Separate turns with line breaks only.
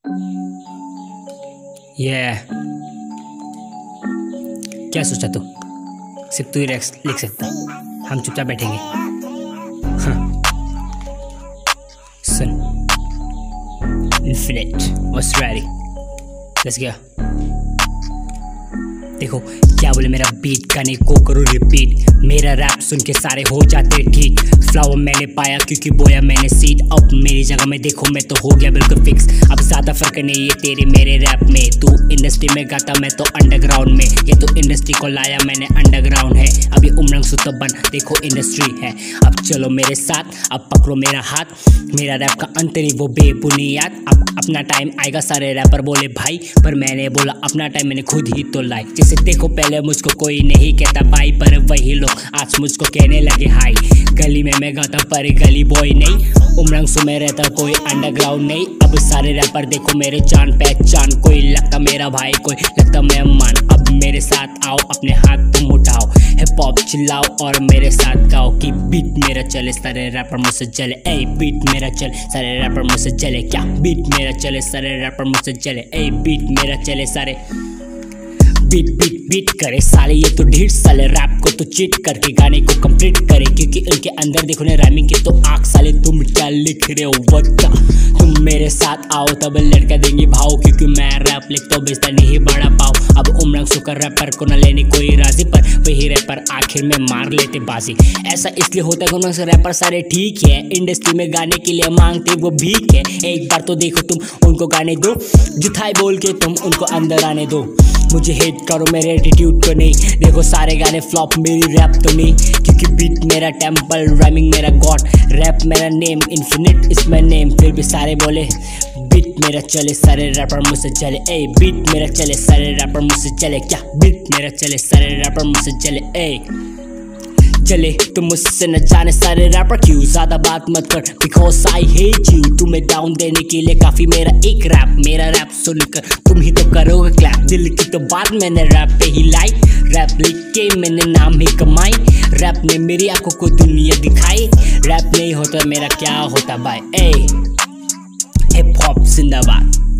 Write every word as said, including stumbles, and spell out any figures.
ये क्या सोचा तू? सिर्फ तू ही लिख सकता, हम चुपचाप बैठेंगे। हाँ। सुन, infinite was ready, let's go. देखो क्या बोले मेरा बीट, गाने को करो रिपीट, मेरा रैप सुन के सारे हो जाते ठीक। फ्लावर मैंने पाया क्योंकि बोया मैंने सीड, अब मेरी जगह में देखो मैं तो हो गया बिल्कुल फिक्स। अब ज्यादा फर्क नहीं है तेरे मेरे रैप में, तू इंडस्ट्री में गाता मैं तो अंडरग्राउंड में, ये तो इंडस्ट्री को लाया मैंने अंडरग्राउंड है। अब ये उमरंग सुतबन देखो इंडस्ट्री है। अब चलो मेरे साथ, अब पकड़ो मेरा हाथ, मेरा रैप का अंत नहीं वो बेबुनियाद। अब अपना टाइम आएगा सारे रैपर बोले भाई, पर मैंने बोला अपना टाइम मैंने खुद ही तो लाई। जैसे देखो पहले मुझको कोई नहीं कहता भाई, पर वही लोग आज मुझको कहने लगे हाई। गली में मैं गाता पर गली बॉय नहीं, उमरंग सु में रहता कोई अंडरग्राउंड नहीं। अब सारे रैपर देखो मेरे जान पहचान, कोई लगता मेरा भाई कोई लगता मेहमान। अब मेरे साथ आओ अपने हाथ तुम उठाओ, हिप हॉप चिल्लाओ और मेरे साथ गाओ कि बीट मेरा चले सारे रैपर मुझसे जले। ए बीट मेरा चले सारे रैपर मुझसे जले, क्या बीट मेरा चले सारे रैपर मुझसे जले। ए बीट मेरा चले सारे बीट बीट बीट करे साले, ये तो ढीठ साले रैप को तो चीट करके गाने को कंप्लीट करे, क्योंकि उनके अंदर देखो ने राइमिंग के तो आग साले। तुम क्या लिख रहे हो वक्ता, तुम मेरे साथ आओ तब लड़का देंगे भाव, क्योंकि मैं रैप लिखता हूँ बेचता नहीं बड़ा पाओ। अब उमरंग सुकर रैपर को न लेने कोई राजी, पर वही रैपर आखिर में मार लेते बाजी। ऐसा इसलिए होता है उमरंग से रैपर सारे ठीक है, इंडस्ट्री में गाने के लिए मांगते वो भीख है। एक बार तो देखो तुम उनको गाने दो, जुथाई बोल के तुम उनको अंदर आने दो। मुझे हेट करो मेरे एटीट्यूड को नहीं, देखो सारे गाने फ्लॉप मेरी रैप तो नहीं, क्योंकि बीट मेरा टेम्पल, राइमिंग मेरा गॉड, रैप मेरा name, infinite is my name. फिर भी सारे बोले बीट मेरा चले सारे रैपर मुझसे चले। ए बीट मेरा चले सारे रैपर मुझसे चले, क्या बीट मेरा चले सारे रैपर मुझसे चले। ए चले तुम मुझसे न जाने सारे रैपर क्यों, ज्यादा बात मत कर बिकॉज आई हेट यू। तुम्हें डाउन देने के लिए काफी मेरा एक रैप, मेरा रैप सुनकर तुम ही तो करोगे क्लैप। दिल की तो बात मैंने रैप पे ही लाई, रैप लिख के मैंने नाम ही कमाई, रैप ने मेरी आंखों को दुनिया दिखाई। रैप नहीं होता मेरा क्या होता भाई। ए हिप हॉप जिंदाबाद।